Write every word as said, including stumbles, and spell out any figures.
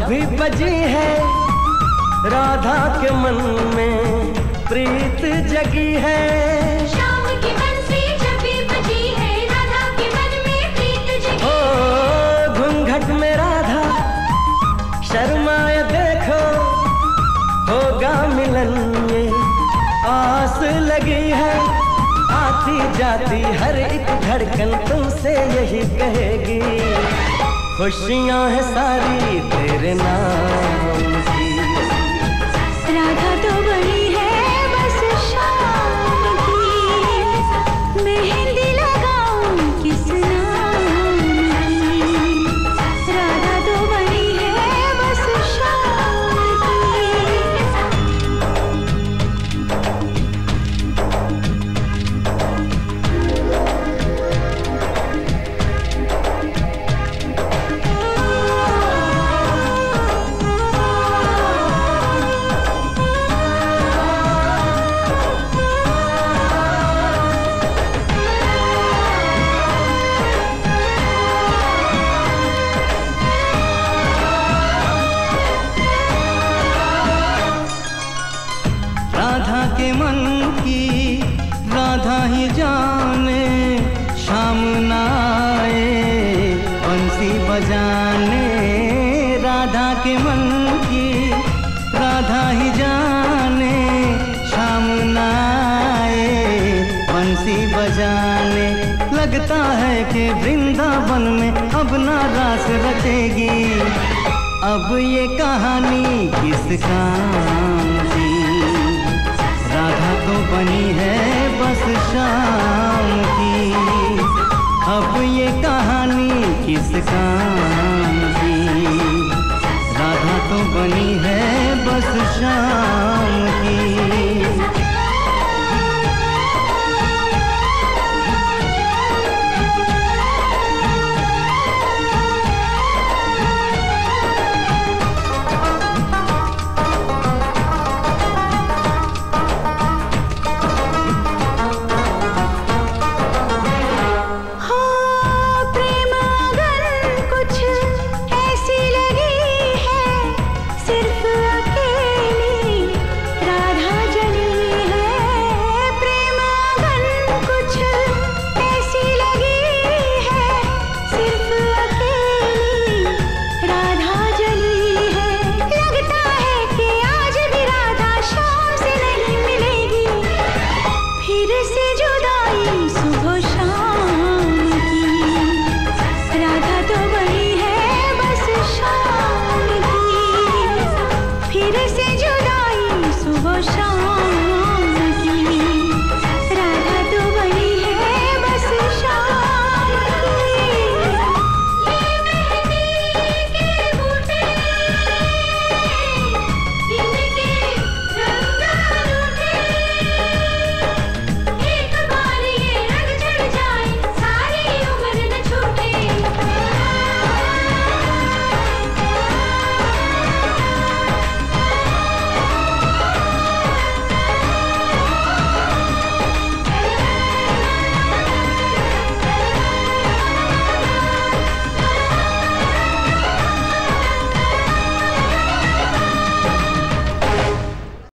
भी बजी है, राधा के मन में प्रीत जगी है। शाम की बंसी जब भी बजी है, राधा के मन में प्रीत जगी। ओ घूंघट में राधा शर्माए देखो, होगा मिलन ये आस लगी है। आती जाती हर एक धड़कन तुमसे यही कहेगी, खुशियां हैं सारी तेरे नाम की। राधा तो बनी है बस शाम की, मेहंदी लगाऊं किस नाम की। राधा तो बनी है बस शाम राधा के मन की राधा ही जाने, शाम ना आए बंसी बजाने। राधा के मन की राधा ही जाने, शाम ना आए बंसी बजाने। लगता है कि वृंदावन में अब ना रास रचेगी, अब ये कहानी किस काम की। राधा तो बनी है बस शाम की, अब ये कहानी किस काम की। राधा तो बनी है बस शाम